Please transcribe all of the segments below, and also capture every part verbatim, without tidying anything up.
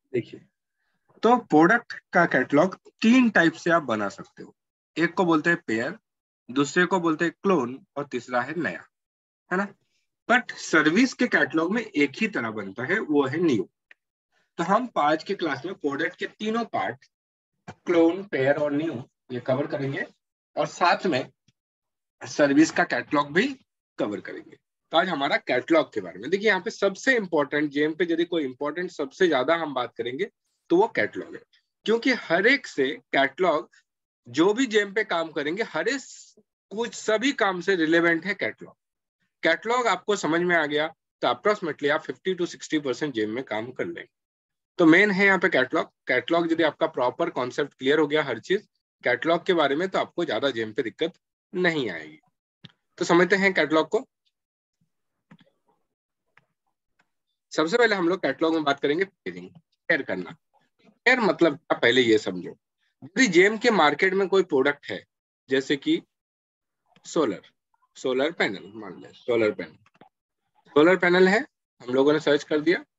देखिए, तो प्रोडक्ट का कैटलॉग तीन टाइप से आप बना सकते हो। एक को बोलते हैं पेयर, दूसरे को बोलते हैं क्लोन, और तीसरा है नया, है ना। बट सर्विस के कैटलॉग में एक ही तरह बनता है, वो है न्यू। तो हम आज के क्लास में प्रोडक्ट के तीनों पार्ट, क्लोन, पेयर और न्यू, ये कवर करेंगे, और साथ में सर्विस का कैटलॉग भी कवर करेंगे। तो आज हमारा कैटलॉग के बारे में देखिए, यहाँ पे सबसे इंपॉर्टेंट, जेम पे यदि कोई इंपॉर्टेंट सबसे ज्यादा हम बात करेंगे तो वो कैटलॉग है। क्योंकि हर एक से कैटलॉग, जो भी जेम पे काम करेंगे, हर एक कुछ सभी काम से रिलेवेंट है कैटलॉग। कैटलॉग आपको समझ में आ गया तो अप्रोक्सीमेटली आप fifty to sixty percent GeM में काम कर लेंगे। तो मेन है यहाँ पे कैटलॉग। कैटलॉग यदि आपका प्रॉपर कॉन्सेप्ट क्लियर हो गया हर चीज कैटलॉग के बारे में, तो आपको ज्यादा जेम पे दिक्कत नहीं आएगी। तो समझते हैं कैटलॉग को। सबसे पहले हम लोग कैटलॉग में बात करेंगे पेयरिंग, पेयर करना। पेयर मतलब क्या, पहले ये समझो। यदि जेम के मार्केट में कोई प्रोडक्ट है, जैसे कि सोलर सोलर पैनल, मान लें सोलर पैनल सोलर पैनल है, हम लोगों ने सर्च कर दिया।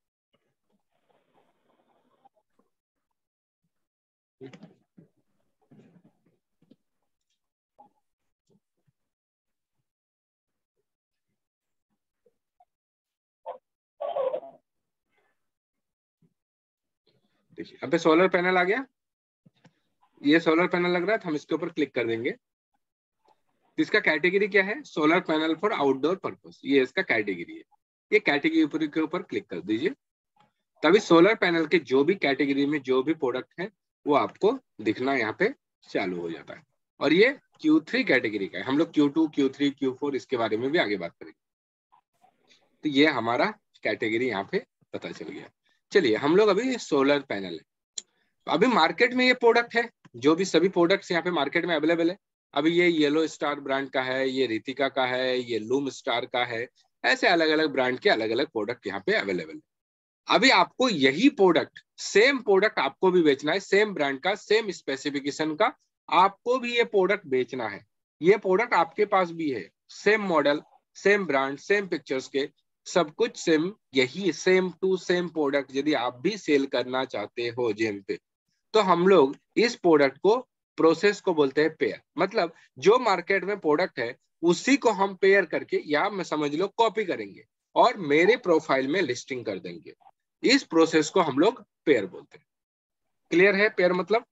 देखिए, अब सोलर पैनल आ गया, ये सोलर पैनल लग रहा है, तो हम इसके ऊपर क्लिक कर देंगे। इसका कैटेगरी क्या है, solar panel for outdoor purpose, ये इसका कैटेगरी है। ये कैटेगरी के ऊपर क्लिक कर दीजिए, तभी सोलर पैनल के जो भी कैटेगरी में जो भी प्रोडक्ट है वो आपको दिखना यहाँ पे चालू हो जाता है। और ये क्यू थ्री कैटेगरी का है, हम लोग Q two, Q three, Q four इसके बारे में भी आगे बात करेंगे। तो ये हमारा कैटेगरी यहाँ पे पता चल गया। चलिए, हम लोग अभी सोलर पैनल है, अभी मार्केट में ये प्रोडक्ट है, जो भी सभी प्रोडक्ट्स यहाँ पे मार्केट में अवेलेबल है। अभी ये येलो स्टार ब्रांड का है, ये रितिका का है, ये लूम स्टार का है, ऐसे अलग अलग ब्रांड के अलग अलग प्रोडक्ट यहाँ पे अवेलेबल है। अभी आपको यही प्रोडक्ट, सेम प्रोडक्ट आपको भी बेचना है, सेम ब्रांड का, सेम स्पेसिफिकेशन का, आपको भी ये प्रोडक्ट बेचना है। ये प्रोडक्ट आपके पास भी है, same model, same brand, same pictures के, सब कुछ सेम, यही सेम टू सेम प्रोडक्ट यदि आप भी सेल करना चाहते हो जेम पे, तो हम लोग इस प्रोडक्ट को, प्रोसेस को बोलते हैं पेयर। मतलब जो मार्केट में प्रोडक्ट है उसी को हम पेयर करके, या मैं समझ लो कॉपी करेंगे और मेरे प्रोफाइल में लिस्टिंग कर देंगे। इस प्रोसेस को हम लोग पेयर बोलते हैं। क्लियर है पेयर मतलब?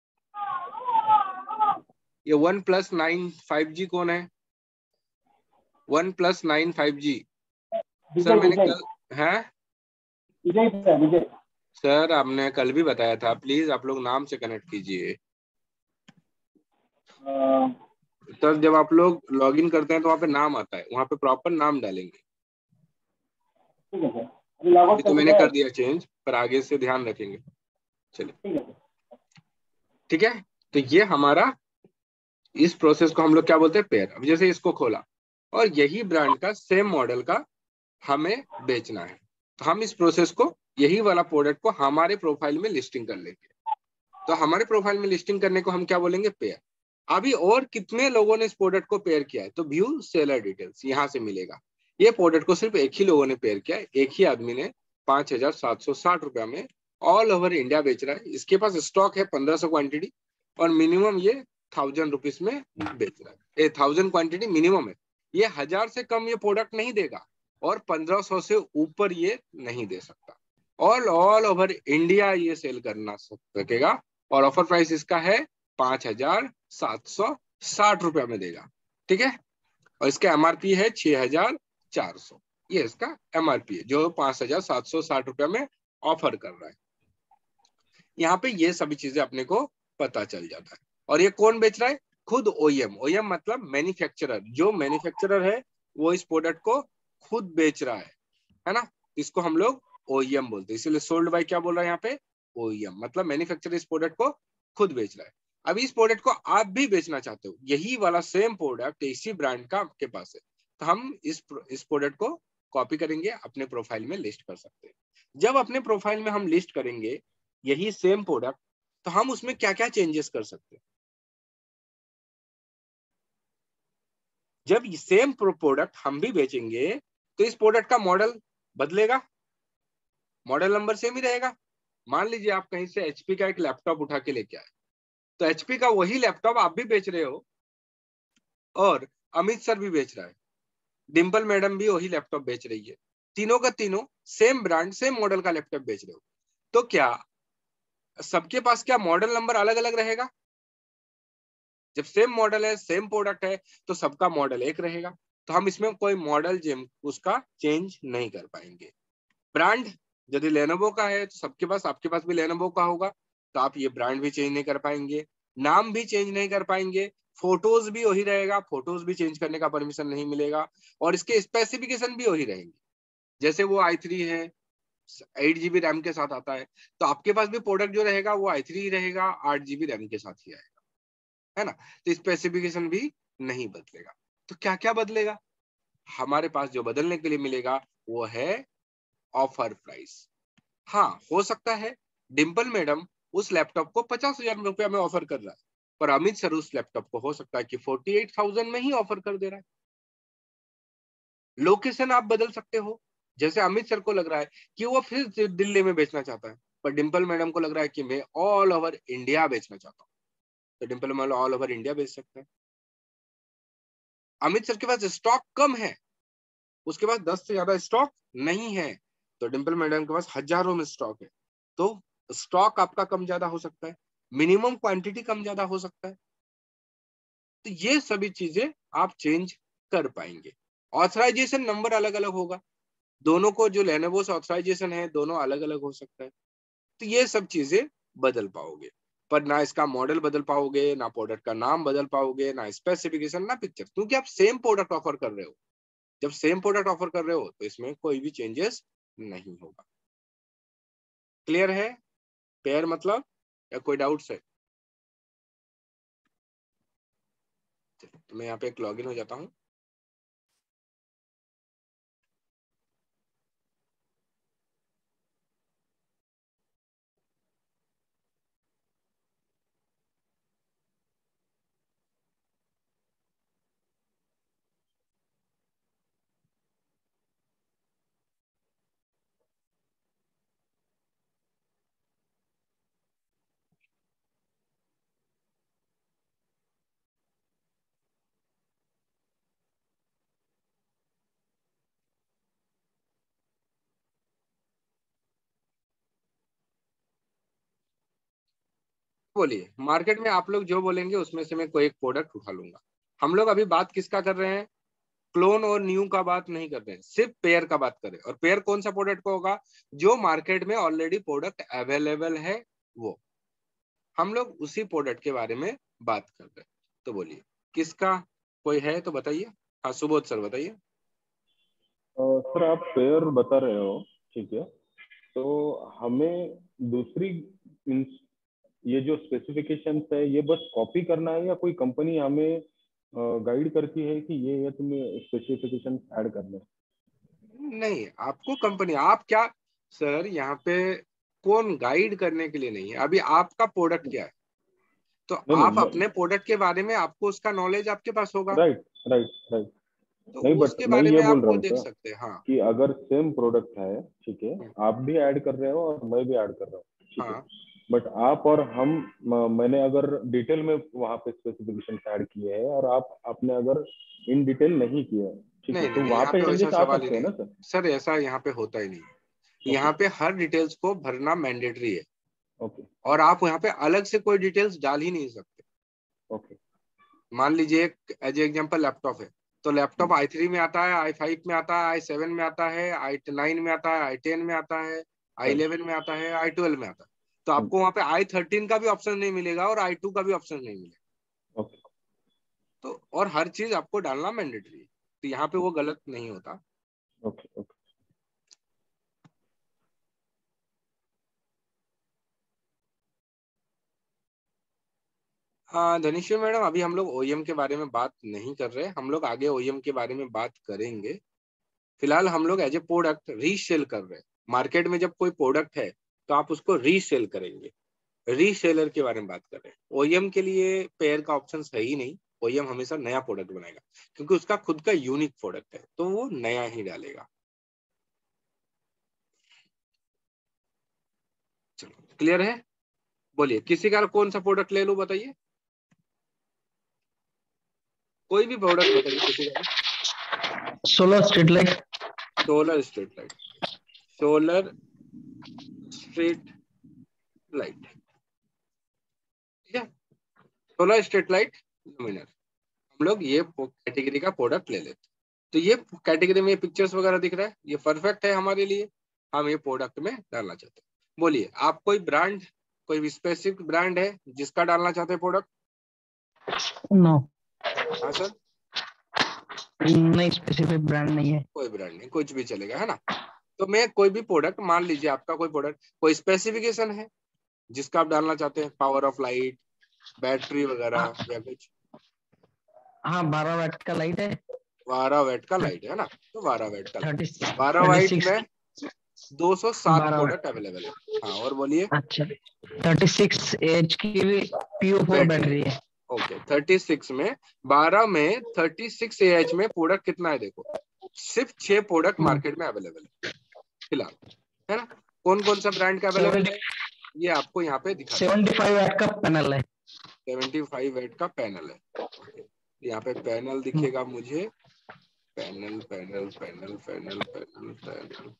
ये OnePlus nine five G कौन है? OnePlus nine five G sir, मैंने कल है विजय सर, आपने कल भी बताया था, प्लीज आप लोग नाम से कनेक्ट कीजिए। सर, जब आप लोग लॉगिन करते हैं तो वहाँ पे नाम आता है, वहाँ पे प्रॉपर नाम डालेंगे। ठीक है सर, अभी लॉग अभी आउट तो करके मैंने गए। कर दिया चेंज, पर आगे से ध्यान रखेंगे। चलिए, ठीक है सर। ठीक है। तो ये हमारा, इस प्रोसेस को हम लोग क्या बोलते हैं, पेयर। अब जैसे इसको खोला और यही ब्रांड का सेम मॉडल का हमें बेचना है, तो हम इस प्रोसेस को, यही वाला प्रोडक्ट को हमारे प्रोफाइल में लिस्टिंग कर लेंगे। तो हमारे प्रोफाइल में लिस्टिंग करने को हम क्या बोलेंगे, पेयर। अभी और कितने लोगों ने इस प्रोडक्ट को पेयर किया है, तो व्यू सेलर डिटेल्स यहाँ से मिलेगा। ये प्रोडक्ट को सिर्फ एक ही लोगों ने पेयर किया है, एक ही आदमी ने पांच हजार सात सौ साठ रुपया में ऑल ओवर इंडिया बेच रहा है। इसके पास स्टॉक है पंद्रह सौ क्वांटिटी, और मिनिमम ये थाउजेंड रुपीज में बेच रहा है। थाउजेंड क्वांटिटी मिनिमम है, ये हजार से कम ये प्रोडक्ट नहीं देगा, और पंद्रह सौ से ऊपर ये नहीं दे सकता। ऑल ऑल ओवर इंडिया ये सेल करना सकेगा, और ऑफर प्राइस इसका है पांच हजार सात सौ साठ रुपया में देगा। ठीक है, और इसका एमआरपी है छह हजार चार सौ। ये इसका एमआरपी है, जो पांच हजार सात सौ साठ रुपया में ऑफर कर रहा है। यहाँ पे ये सभी चीजें अपने को पता चल जाता है। और ये कौन बेच रहा है, खुद ओईएम। ओईएम मतलब मैन्युफैक्चरर, जो मैन्युफैक्चरर है वो इस प्रोडक्ट को खुद बेच रहा है है ना। इसको हम लोग ओईएम बोलते हैं, इसीलिए सोल्ड बाय क्या बोल रहा है यहाँ पे, ओईएम, मतलब मैन्युफैक्चरर इस प्रोडक्ट को खुद बेच रहा है। अब इस प्रोडक्ट को आप भी बेचना चाहते हो, यही वाला सेम प्रोडक्ट इसी ब्रांड का आपके पास है, तो हम इस इस प्रोडक्ट को कॉपी करेंगे, अपने प्रोफाइल में लिस्ट कर सकते हैं। जब अपने प्रोफाइल में हम लिस्ट करेंगे यही सेम प्रोडक्ट, तो हम उसमें क्या क्या चेंजेस कर सकते हैं। जब सेम प्रोडक्ट हम भी बेचेंगे तो इस प्रोडक्ट का मॉडल बदलेगा, मॉडल नंबर सेम ही रहेगा, मान लीजिए आप कहीं से एचपी का एक लैपटॉप उठा के लेके आए, तो एचपी का वही लैपटॉप आप भी बेच रहे हो और अमित सर भी बेच रहा है, डिम्पल मैडम भी वही लैपटॉप बेच रही है, तीनों का तीनों सेम ब्रांड सेम मॉडल का लैपटॉप बेच रहे हो, तो क्या सबके पास क्या मॉडल नंबर अलग अलग रहेगा? जब सेम मॉडल है सेम प्रोडक्ट है तो सबका मॉडल एक रहेगा, तो हम इसमें कोई मॉडल जिम उसका चेंज नहीं कर पाएंगे। ब्रांड यदि लेनोवो का है तो सबके पास, आपके पास भी लेनोवो का होगा, तो आप ये ब्रांड भी चेंज नहीं कर पाएंगे, नाम भी चेंज नहीं कर पाएंगे, फोटोज भी वही रहेगा, फोटोज भी चेंज करने का परमिशन नहीं मिलेगा, और इसके स्पेसिफिकेशन भी वही रहेंगे। जैसे वो आई थ्री है, एट जीबी रैम के साथ आता है, तो आपके पास भी प्रोडक्ट जो रहेगा वो आई थ्री ही रहेगा, आठ जीबी रैम के साथ ही आएगा, है ना। तो स्पेसिफिकेशन भी नहीं बदलेगा। तो क्या क्या बदलेगा? हमारे पास जो बदलने के लिए मिलेगा वो है ऑफर प्राइस। हाँ, हो सकता है डिम्पल मैडम उस लैपटॉप को पचास हजार रुपया में ऑफर कर रहा है, पर अमित सर उस लैपटॉप को हो सकता है कि फोर्टी एट थाउजेंड में ही ऑफर कर दे रहा है। लोकेशन आप बदल सकते हो, जैसे अमित सर को लग रहा है कि वो फिर दिल्ली में बेचना चाहता है, पर डिम्पल मैडम को लग रहा है कि मैं ऑल ओवर इंडिया बेचना चाहता हूँ, तो Dimple madam all over India बेच सकते हैं। अमित सर के पास स्टॉक कम है, उसके पास दस से ज्यादा स्टॉक नहीं है, तो डिम्पल मैडम के पास हजारों में स्टॉक है, तो स्टॉक आपका कम ज्यादा हो सकता है, मिनिमम क्वांटिटी कम ज्यादा हो सकता है। तो ये सभी चीजें आप चेंज कर पाएंगे। ऑथराइजेशन नंबर अलग अलग होगा, दोनों को जो लेनोवो से ऑथराइजेशन है दोनों अलग अलग हो सकता है, तो ये सब चीजें बदल पाओगे, पर ना इसका मॉडल बदल पाओगे, ना प्रोडक्ट का नाम बदल पाओगे, ना स्पेसिफिकेशन, ना पिक्चर, क्योंकि आप सेम प्रोडक्ट ऑफर कर रहे हो। जब सेम प्रोडक्ट ऑफर कर रहे हो तो इसमें कोई भी चेंजेस नहीं होगा। क्लियर है पेयर मतलब, या कोई डाउट्स है? तो मैं यहाँ पे एक लॉगिन हो जाता हूँ। बोलिए, मार्केट में आप लोग जो बोलेंगे उसमें से मैं कोई एक प्रोडक्ट उठा लूंगा। हम लोग अभी बात किसका कर रहे हैं? क्लोन और न्यू का बात नहीं कर रहे हैं, सिर्फ पेयर का बात करें। और पेयर कौन सा प्रोडक्ट का होगा? जो मार्केट में ऑलरेडी प्रोडक्ट अवेलेबल है, वो हम लोग उसी प्रोडक्ट के बारे में बात कर रहे हैं। तो बोलिए किसका, कोई है तो बताइए। हाँ सुबोध सर बताइए। सर आप पेयर बता रहे हो, ठीक है, तो हमें दूसरी मीन्स ये जो स्पेसिफिकेशंस है ये बस कॉपी करना है या कोई कंपनी हमें गाइड करती है कि ये ये तुम्हें स्पेसिफिकेशंस ऐड करने हैं? नहीं, आपको कंपनी, आप क्या सर यहाँ पे कौन गाइड करने के लिए नहीं है, अभी आपका प्रोडक्ट क्या है, तो नहीं आप नहीं, अपने प्रोडक्ट के बारे में, आपको उसका नॉलेज आपके पास होगा, राइट राइट राइट, तो नहीं बट उसके मैं बारे ये में बोल आप रहा वो हूँ देख सर सकते हैं। हाँ कि अगर सेम प्रोडक्ट है, ठीक है, आप भी ऐड कर रहे हो और मैं भी ऐड कर रहा हूँ, ठीक है, हाँ बट आप और हम म- मैंने अगर डिटेल में वहाँ पे स्पेसिफिकेशन ऐड किए हैं और आप आपने अगर इन डिटेल नहीं किए हैं, ठीक नहीं है, नहीं तो नहीं, वहाँ यहाँ पे पे वैसा चेंजेस आ सवाल ही सकते हैं नहीं ना है सर? सर, ऐसा यहाँ पे होता ही नहीं है। ओके यहाँ पे हर डिटेल्स को भरना मैंडेटरी है, ओके और आप यहाँ पे अलग से कोई डिटेल्स डाल ही नहीं सकते। ओके। मान लीजिए एक एज एग्जाम्पल लैपटॉप है, तो लैपटॉप आई थ्री में आता है, आई फाइव में आता है, आई सेवन में आता है, आई नाइन में आता है, आई टेन में आता है, आई राइट। इलेवन में आता है, आई ट्वेल्व में आता है, तो आपको वहाँ पे आई थर्टीन का भी ऑप्शन नहीं मिलेगा और आई टू का भी ऑप्शन नहीं मिलेगा। ओके तो और हर चीज आपको डालना मैंडेटरी है, तो यहाँ पे वो गलत नहीं होता। Okay okay. हाँ धनिश्वर मैडम, अभी हम लोग ओईएम के बारे में बात नहीं कर रहे, हम लोग आगे ओईएम के बारे में बात करेंगे। फिलहाल हम लोग एज ए प्रोडक्ट रीसेल कर रहे हैं। मार्केट में जब कोई प्रोडक्ट है तो आप उसको रीसेल करेंगे, रीसेलर के बारे में बात कर रहे हैं। ओईएम के लिए पेयर का ऑप्शन है ही नहीं, ओईएम हमेशा नया प्रोडक्ट बनाएगा, क्योंकि उसका खुद का यूनिक प्रोडक्ट है, तो वो नया ही डालेगा। चलो क्लियर है, बोलिए किसी का कौन सा प्रोडक्ट ले लूं बताइए, कोई भी प्रोडक्ट बताइए किसी का। Solar street light. Solar street light, solar street light, ठीक है, सोलर स्ट्रीट लाइट लुमिनर, हम लोग ये कैटेगरी का प्रोडक्ट ले लेते। तो ये कैटेगरी में पिक्चर्स वगैरह दिख रहा है, ये परफेक्ट है हमारे लिए, हम ये प्रोडक्ट में डालना चाहते हैं। बोलिए आप कोई ब्रांड, कोई स्पेसिफिक ब्रांड है जिसका डालना चाहते हैं प्रोडक्ट? नो, हाँ सर, नहीं स्पेसिफिक ब्रांड नहीं है। कोई ब्रांड नहीं, कुछ भी चलेगा, है ना। तो मैं कोई भी प्रोडक्ट, मान लीजिए आपका कोई प्रोडक्ट, कोई स्पेसिफिकेशन है जिसका आप डालना चाहते हैं, पावर ऑफ लाइट, बैटरी वगैरह या कुछ। हाँ, बारह वाट का लाइट है। बारह वाट का लाइट है ना, तो बारह वाट का थर्टी बारह वाट में दो सौ सात बारह प्रोडक्ट अवेलेबल है। हाँ और बोलिए। अच्छा, थर्टी सिक्स एच की पी ओ फोर बैटरी है। ओके, थर्टी सिक्स में, बारह में थर्टी सिक्स एएच में प्रोडक्ट कितना है देखो, सिर्फ छह प्रोडक्ट मार्केट में अवेलेबल है फिलहाल, है ना। कौन कौन सा ब्रांड का अवेलेबल है ये आपको यहाँ पे दिखा, सेवेंटी फाइव वाट का पैनल है। सेवेंटी फाइव वाट का पैनल है। यहाँ पे पैनल दिखेगा मुझे, panel panel panel panel panel panel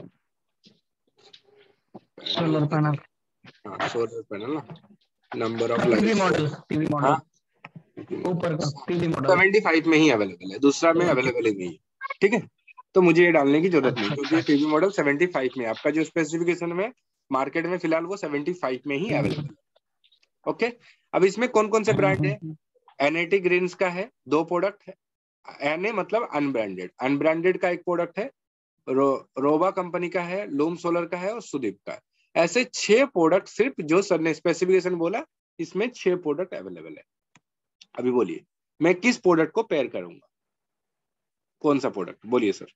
solar panel, हाँ सोलर पैनल ना, number of TV light model, TV model ऊपर का टीवी मॉडल सेवेंटी फाइव में ही अवेलेबल है, दूसरा में अवेलेबल ही नहीं है, ठीक है। तो मुझे ये डालने की जरूरत नहीं, क्योंकि टीवी मॉडल सेवेंटी फाइव में, आपका जो स्पेसिफिकेशन में मार्केट में फिलहाल वो सेवेंटी फाइव में ही अवेलेबल है। ओके, अब इसमें कौन कौन से ब्रांड है? एनएटी ग्रीन्स का है, दो प्रोडक्ट है। एनए मतलब अनब्रांडेड, अनब्रांडेड का एक प्रोडक्ट है, रो, रोबा कंपनी का है, लूम सोलर का है और सुदीप का है। ऐसे छह प्रोडक्ट, सिर्फ जो सर ने स्पेसिफिकेशन बोला इसमें छह प्रोडक्ट अवेलेबल है। अभी बोलिए मैं किस प्रोडक्ट को पेयर करूंगा, कौन सा प्रोडक्ट बोलिए सर?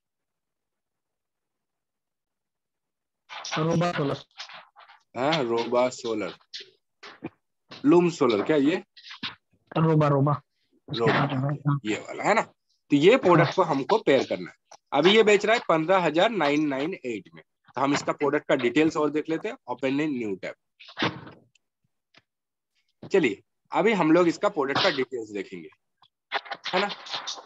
रोबा सोलर। हाँ रोबा सोलर, लूम सोलर, क्या ये रोबा रोबा रोबा, ये वाला है ना। तो ये प्रोडक्ट को हमको पेयर करना है। अभी ये बेच रहा है पंद्रह हजार नाइन नाइन एट में, तो हम इसका प्रोडक्ट का डिटेल्स और देख लेते हैं। ओपन इन न्यू टैब, चलिए अभी हम लोग इसका प्रोडक्ट का डिटेल्स देखेंगे, है ना।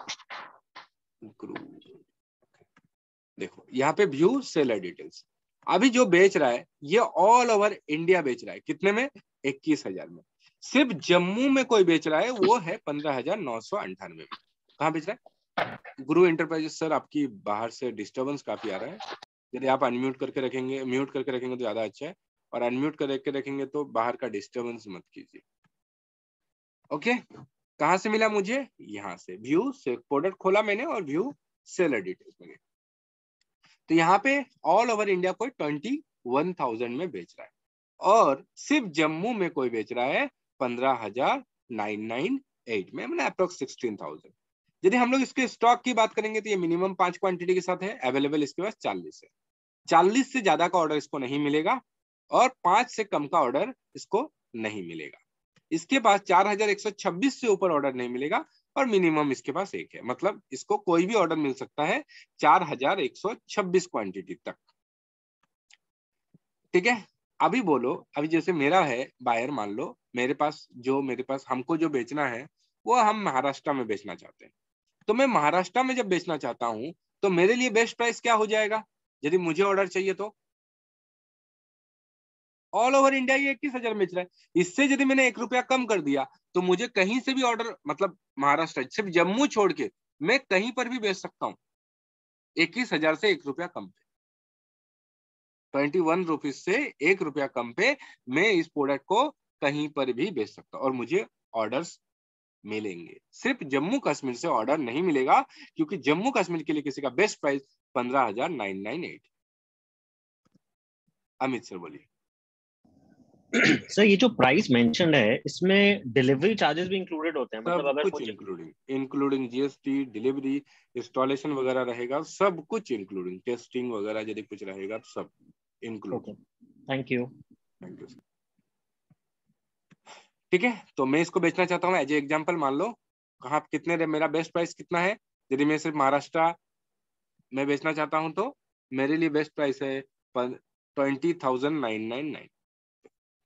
देखो यहाँ पे व्यू सेलर डिटेल्स, अभी जो बेच रहा है ये ऑल ओवर इंडिया बेच रहा है, कितने में? इक्कीस हजार में। सिर्फ जम्मू में कोई बेच रहा है वो है पंद्रह हजार नौ सौ अंठानवे में। कहाँ बेच रहा है? गुरु एंटरप्राइजेस। सर आपकी बाहर से डिस्टर्बेंस काफी आ रहा है, यदि आप अनम्यूट करके रखेंगे, म्यूट करके रखेंगे तो ज्यादा अच्छा है, और अनम्यूट करके रखेंगे तो बाहर का डिस्टर्बेंस मत कीजिए। ओके, कहाँ से मिला मुझे? यहाँ से व्यू से प्रोडक्ट खोला मैंने और व्यू सेलर डिटेल्स में। तो यहाँ पे ऑल ओवर इंडिया कोई ट्वेंटी वन थाउजेंड में बेच रहा है, और सिर्फ जम्मू में कोई बेच रहा है पंद्रह हजार नाइन नाइन एट में, मतलब अप्रोक्स सिक्सटीन थाउजेंड। यदि हम लोग इसके स्टॉक की बात करेंगे तो ये मिनिमम पांच क्वांटिटी के साथ है, अवेलेबल इसके पास चालीस है। चालीस से ज्यादा का ऑर्डर इसको नहीं मिलेगा, और पांच से कम का ऑर्डर इसको नहीं मिलेगा। इसके पास चार हजार एक सौ छब्बीस से ऊपर ऑर्डर नहीं मिलेगा, और मिनिमम इसके पास एक है, मतलब इसको कोई भी ऑर्डर मिल सकता है चार हजार एक सौ छब्बीस क्वांटिटी तक, ठीक है। अभी बोलो, अभी जैसे मेरा है बायर, मान लो मेरे पास जो मेरे पास हमको जो बेचना है वो हम महाराष्ट्र में बेचना चाहते हैं। तो मैं महाराष्ट्र में जब बेचना चाहता हूं तो मेरे लिए बेस्ट प्राइस क्या हो जाएगा यदि मुझे ऑर्डर चाहिए? तो ऑल ओवर इंडिया ये इक्कीस हजार बेच रहा है, इससे यदि मैंने एक रुपया कम कर दिया तो मुझे कहीं से भी ऑर्डर, मतलब महाराष्ट्र सिर्फ जम्मू छोड़ के मैं कहीं पर भी बेच सकता हूँ इक्कीस हजार से एक रुपया कम पे, ट्वेंटी वन रुपीज से एक रुपया कम पे मैं इस प्रोडक्ट को कहीं पर भी बेच सकता हूँ, और मुझे ऑर्डर्स मिलेंगे। सिर्फ जम्मू कश्मीर से ऑर्डर नहीं मिलेगा, क्योंकि जम्मू कश्मीर के लिए किसी का बेस्ट प्राइस पंद्रह हजार nine nine eight. Amit sir बोलिए। सर ये जो प्राइस मेंशन्ड है इसमें डिलीवरी चार्जेस भी इंक्लूडेड होते हैं? सब मतलब अगर कुछ मुझे including including GST, delivery, installation वगैरह रहेगा, सब कुछ इंक्लूडिंग, टेस्टिंग वगैरह यदि कुछ रहेगा सब include. Thank you thank you. ठीक है, तो मैं इसको बेचना चाहता हूँ एज ए एग्जांपल, मान लो कहाँ कितने, मेरा बेस्ट प्राइस कितना है? यदि मैं सिर्फ महाराष्ट्र में बेचना चाहता हूँ तो मेरे लिए बेस्ट प्राइस है twenty thousand nine nine nine.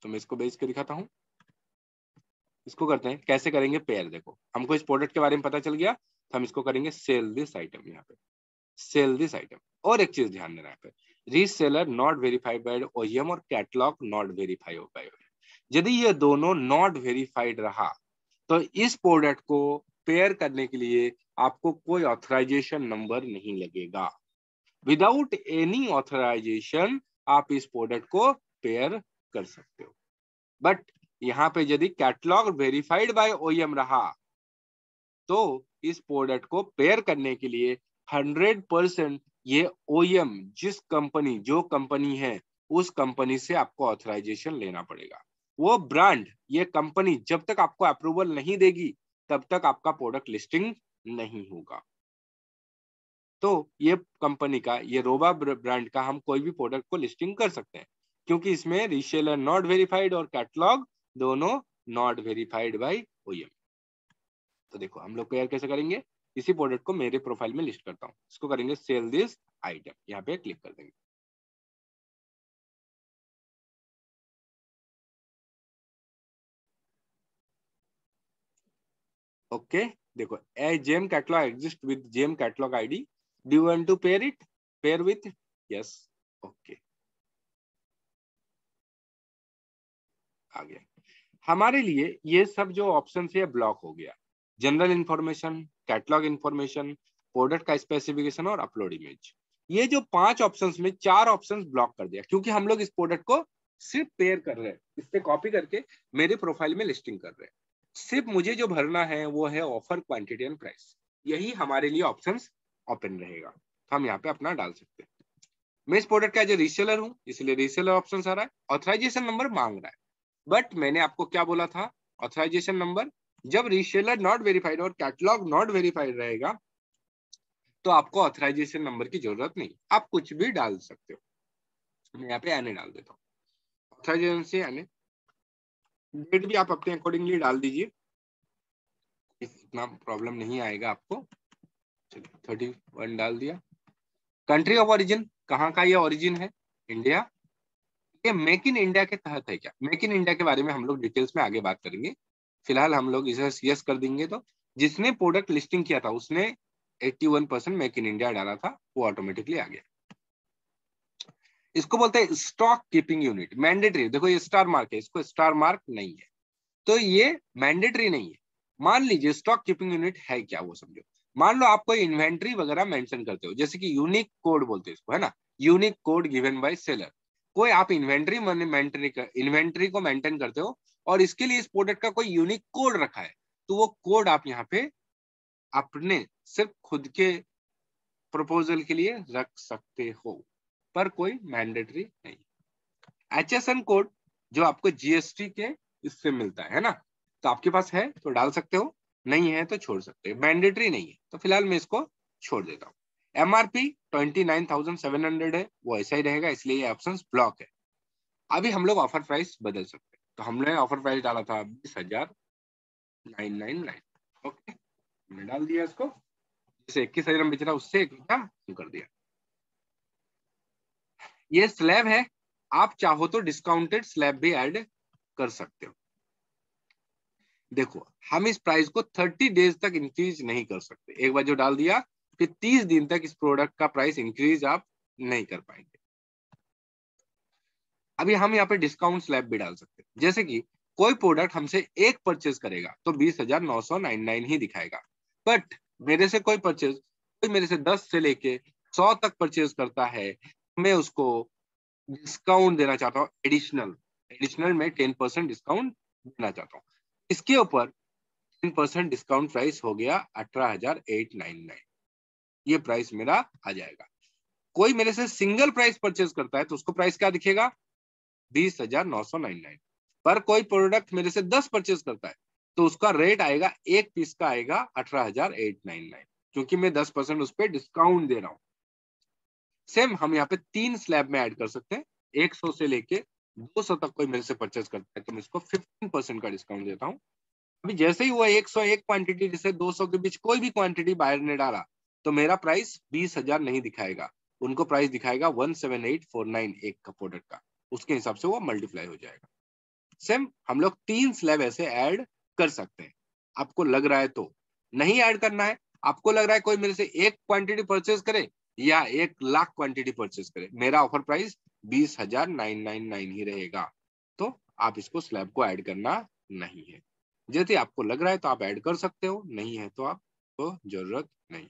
तो मैं इसको बेच के दिखाता हूँ। इसको करते हैं, कैसे करेंगे पेयर। देखो हमको इस प्रोडक्ट के बारे में पता चल गया, तो हम इसको करेंगे सेल दिस आइटम, यहाँ पे सेल दिस आइटम। और एक चीज ध्यान देना है पे, reseller not verified by OEM और catalogue not verified by OEM. यदि ये दोनों नॉट वेरीफाइड रहा तो इस प्रोडक्ट को पेयर करने के लिए आपको कोई ऑथराइजेशन नंबर नहीं लगेगा। विदाउट एनी ऑथराइजेशन आप इस प्रोडक्ट को पेयर कर सकते हो। बट यहाँ पे यदि कैटलॉग वेरीफाइड बाय ओईएम रहा तो इस प्रोडक्ट को पेयर करने के लिए हंड्रेड परसेंट ये ओईएम जिस कंपनी जो कंपनी है उस कंपनी से आपको ऑथराइजेशन लेना पड़ेगा। वो ब्रांड ये कंपनी जब तक आपको अप्रूवल नहीं देगी तब तक आपका प्रोडक्ट लिस्टिंग नहीं होगा। तो ये कंपनी का ये रोबा ब्रांड का हम कोई भी प्रोडक्ट को लिस्टिंग कर सकते हैं, क्योंकि इसमें रीसेलर नॉट वेरीफाइड और कैटलॉग दोनों नॉट वेरीफाइड बाय ओईएम। तो देखो हम लोग पेयर कैसे करेंगे, इसी प्रोडक्ट को मेरे प्रोफाइल में लिस्ट करता हूँ, इसको करेंगे सेल दिस आइटम, यहाँ पे क्लिक कर देंगे। ओके okay, देखो a GeM catalogue exist with GeM catalogue ID, do you want to pair it, pair with, yes, okay आ गया। हमारे लिए ये सब जो ऑप्शन है ब्लॉक हो गया, general information, catalogue information, product का स्पेसिफिकेशन और अपलोड इमेज। ये जो पांच ऑप्शंस में चार ऑप्शंस ब्लॉक कर दिया, क्योंकि हम लोग इस प्रोडक्ट को सिर्फ पेयर कर रहे हैं, इससे कॉपी करके मेरे प्रोफाइल में लिस्टिंग कर रहे हैं। सिर्फ मुझे जो भरना है वो है ऑफर, क्वांटिटी एंड प्राइस। यही हमारे लिए ऑप्शंस ओपन रहेगा, तो हम यहाँ पे अपना डाल सकते हैं। मैं इस प्रोडक्ट का जो रीसेलर हूँ इसलिए रीसेलर ऑप्शन आ रहा है। ऑथराइजेशन नंबर मांग रहा है, बट मैंने आपको क्या बोला था, ऑथराइजेशन नंबर जब रीसेलर नॉट वेरीफाइड और कैटलॉग नॉट वेरीफाइड रहेगा तो आपको ऑथराइजेशन नंबर की जरूरत नहीं, आप कुछ भी डाल सकते हो। मैं यहाँ पे एनए डाल देता हूँ, ऑथराइजेशन से एनए, डेट भी आप अपने अकॉर्डिंगली डाल दीजिए, इतना प्रॉब्लम नहीं आएगा आपको। चलिए थर्टी वन डाल दिया। कंट्री ऑफ ओरिजिन, कहाँ का ये ओरिजिन है, इंडिया। ये मेक इन इंडिया के तहत है क्या, मेक इन इंडिया के बारे में हम लोग डिटेल्स में आगे बात करेंगे। फिलहाल हम लोग इसे यस कर देंगे, तो जिसने प्रोडक्ट लिस्टिंग किया था उसने इक्यासी परसेंट मेक इन इंडिया डाला था, वो ऑटोमेटिकली आ गया। इसको बोलते हैं स्टॉक कीपिंग यूनिट, मैंडेटरी। देखो ये स्टार मार्क है, इसको स्टार मार्क नहीं है, तो ये मैंडेटरी नहीं है। मान लीजिए स्टॉक कीपिंग यूनिट है क्या वो समझो। मान लो आप कोई इन्वेंट्री वगैरह मेंशन करते हो, जैसे कि यूनिक कोड बोलते हैं इसको, है ना, unique code given by seller. कोई आप इन्वेंट्री मेंटेन इन्वेंट्री को मेंटेन करते हो और इसके लिए इस प्रोडक्ट का कोई यूनिक कोड रखा है, तो वो कोड आप यहाँ पे अपने सिर्फ खुद के प्रपोजल के लिए रख सकते हो, पर कोई मैंडेटरी नहीं। एचएसएन कोड जो आपको जीएसटी के इससे मिलता है ना, तो आपके पास है तो डाल सकते हो, नहीं है तो छोड़ सकते हो, मैंडेटरी नहीं है, तो फिलहाल मैं इसको छोड़ देता हूँ। MRP twenty nine thousand seven hundred है, वो ऐसा ही रहेगा, इसलिए ये ऑप्शन ब्लॉक है। अभी हम लोग ऑफर प्राइस बदल सकते हैं, तो हमने ऑफर प्राइस डाला था बीस हजार नाइन नाइन नाइन, ओके हमने डाल दिया इसको, जैसे इक्कीस हजार में बेच रहा उससे एक रुपया कर दिया। ये स्लैब है, आप चाहो तो डिस्काउंटेड स्लैब भी ऐड कर सकते हो। देखो हम इस प्राइस को थर्टी डेज तक इंक्रीज नहीं कर सकते, एक बार जो डाल दिया फिर तीस दिन तक इस प्रोडक्ट का प्राइस इंक्रीज आप नहीं कर पाएंगे। अभी हम यहाँ पे डिस्काउंट स्लैब भी डाल सकते हैं, जैसे कि कोई प्रोडक्ट हमसे एक परचेज करेगा तो बीस हजार नौ सौ नाइन नाइन ही दिखाएगा, बट मेरे से कोई परचेज कोई मेरे से दस से लेके सौ तक परचेज करता है, मैं उसको डिस्काउंट देना चाहता हूँ, एडिशनल एडिशनल में टेन परसेंट डिस्काउंट देना चाहता हूँ। इसके ऊपर टेन परसेंट डिस्काउंट प्राइस हो गया अठारह हजार एट नाइन नाइन, ये प्राइस मेरा आ जाएगा। कोई मेरे से सिंगल प्राइस परचेज करता है तो उसको प्राइस क्या दिखेगा, बीस हजार नौ सौ नाइन नाइन। पर कोई प्रोडक्ट मेरे से दस परचेज करता है तो उसका रेट आएगा, एक पीस का आएगा अठारह हजार एट नाइन नाइन, क्योंकि मैं दस परसेंट उस पर डिस्काउंट दे रहा हूँ। सेम हम यहाँ पे तीन स्लैब में ऐड कर सकते हैं, एक सौ से लेके दो सौ तक कोई मेरे से परचेज करता है तो मैं इसको फिफ्टीन परसेंट का डिस्काउंट देता हूँ। अभी जैसे ही हुआ एक सौ एक क्वांटिटी जैसे दो सौ के बीच कोई भी क्वांटिटी बायर ने डाला तो मेरा प्राइस बीस हजार नहीं दिखाएगा, उनको प्राइस दिखाएगा one seven eight four nine एक का प्रोडक्ट का, उसके हिसाब से वो मल्टीप्लाई हो जाएगा। सेम हम लोग तीन स्लैब ऐसे ऐड कर सकते हैं। आपको लग रहा है तो नहीं ऐड करना है, आपको लग रहा है कोई मेरे से एक क्वांटिटी परचेज करे या एक लाख क्वांटिटी परचेज करे, मेरा ऑफर प्राइस बीस हजार नाइन नाइन नाइन ही रहेगा, तो आप इसको स्लैब को ऐड करना नहीं है। यदि आपको लग रहा है तो आप ऐड कर सकते हो, नहीं है तो आपको जरूरत नहीं।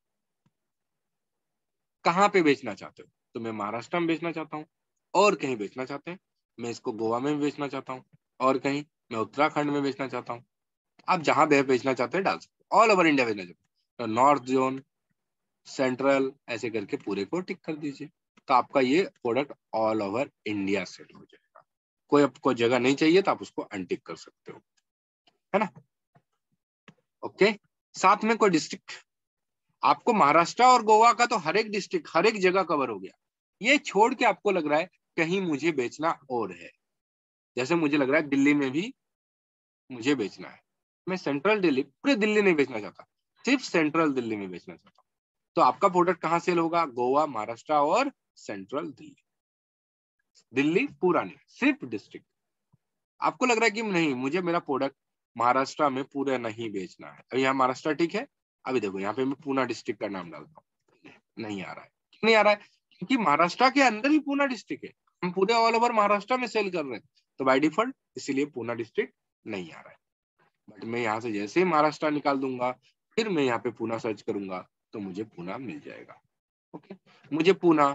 कहाँ पे बेचना चाहते हो? तो मैं महाराष्ट्र में बेचना चाहता हूँ, और कहीं बेचना चाहते हैं, मैं इसको गोवा में भी बेचना चाहता हूँ, और कहीं मैं उत्तराखंड में बेचना चाहता हूँ। आप जहां भी बेचना चाहते हैं डाल सकते हो, ऑल ओवर इंडिया बेचना चाहते हैं, नॉर्थ जोन, सेंट्रल, ऐसे करके पूरे को टिक कर दीजिए, तो आपका ये product all over India sale हो जाएगा। कोई आपको जगह नहीं चाहिए तो आप उसको अनटिक कर सकते हो, है ना। ओके, साथ में कोई डिस्ट्रिक्ट, आपको महाराष्ट्र और गोवा का तो हर एक डिस्ट्रिक्ट हर एक जगह कवर हो गया। ये छोड़ के आपको लग रहा है कहीं मुझे बेचना और है, जैसे मुझे लग रहा है दिल्ली में भी मुझे बेचना है, मैं सेंट्रल दिल्ली, पूरे दिल्ली नहीं बेचना चाहता, सिर्फ सेंट्रल दिल्ली में बेचना चाहता हूँ, तो आपका प्रोडक्ट कहाँ सेल होगा? गोवा, महाराष्ट्र और सेंट्रल दिल्ली। दिल्ली पूरा नहीं, सिर्फ डिस्ट्रिक्ट। आपको लग रहा है कि नहीं मुझे मेरा प्रोडक्ट महाराष्ट्र में पूरा नहीं बेचना है, अभी यहाँ महाराष्ट्र ठीक है, अभी देखो यहाँ पे मैं पूना डिस्ट्रिक्ट का नाम डालता हूँ, नहीं आ रहा है। क्यों नहीं आ रहा है? क्योंकि महाराष्ट्र के अंदर ही पूना डिस्ट्रिक्ट है, हम पूरे ऑल ओवर महाराष्ट्र में सेल कर रहे हैं, तो बाय डिफॉल्ट इसीलिए पूना डिस्ट्रिक्ट नहीं आ रहा है। बट मैं यहाँ से जैसे ही महाराष्ट्र निकाल दूंगा, फिर मैं यहाँ पे पूना सर्च करूंगा तो मुझे पूना मिल जाएगा। ओके, मुझे पूना,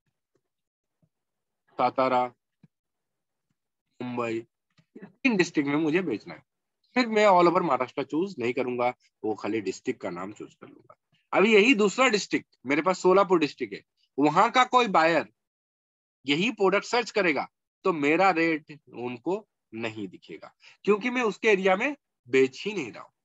सातारा, मुंबई, तीन डिस्ट्रिक्ट में मुझे बेचना है, फिर मैं ऑल ओवर महाराष्ट्र चूज नहीं करूंगा, वो खाली डिस्ट्रिक्ट का नाम चूज कर लूंगा। अभी यही दूसरा डिस्ट्रिक्ट, मेरे पास सोलापुर डिस्ट्रिक्ट है, वहां का कोई बायर यही प्रोडक्ट सर्च करेगा तो मेरा रेट उनको नहीं दिखेगा, क्योंकि मैं उसके एरिया में बेच ही नहीं रहा हूं।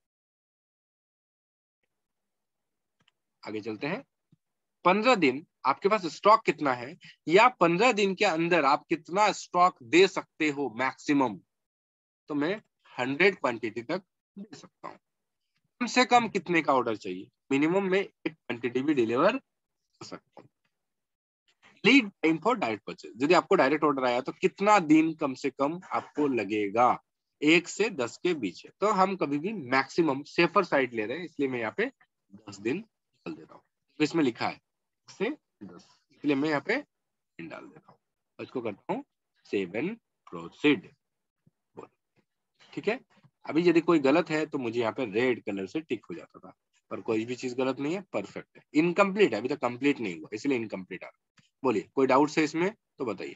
आगे चलते हैं। पंद्रह दिन आपके पास स्टॉक कितना है, या पंद्रह दिन के अंदर आप कितना स्टॉक दे सकते हो मैक्सिमम, तो मैं हंड्रेड क्वांटिटी तक दे सकता हूँ। कम से कम कितने का ऑर्डर चाहिए, मिनिमम में एक क्वांटिटी भी डिलीवर कर सकता हूँ। Lead time for direct purchase, यदि आपको डायरेक्ट ऑर्डर आया तो कितना दिन कम से कम आपको लगेगा, एक से दस के बीच है, तो हम कभी भी मैक्सिमम सेफर साइड ले रहे हैं, इसलिए मैं यहाँ पे दस दिन डाल देता हूँ, तो इसमें लिखा है एक से दस, इसलिए मैं यहाँ पे डाल देता हूँ, इसको करता हूँ सेवन प्रोसीड। ठीक है, अभी यदि कोई गलत है तो मुझे यहाँ पे रेड कलर से टिक हो जाता था, पर कोई भी चीज गलत नहीं है, परफेक्ट है। इनकम्प्लीट है, अभी तक कंप्लीट नहीं हुआ, इसलिए इनकम्प्लीट आ रहा है। बोलिए कोई डाउट्स है इसमें तो बताइए,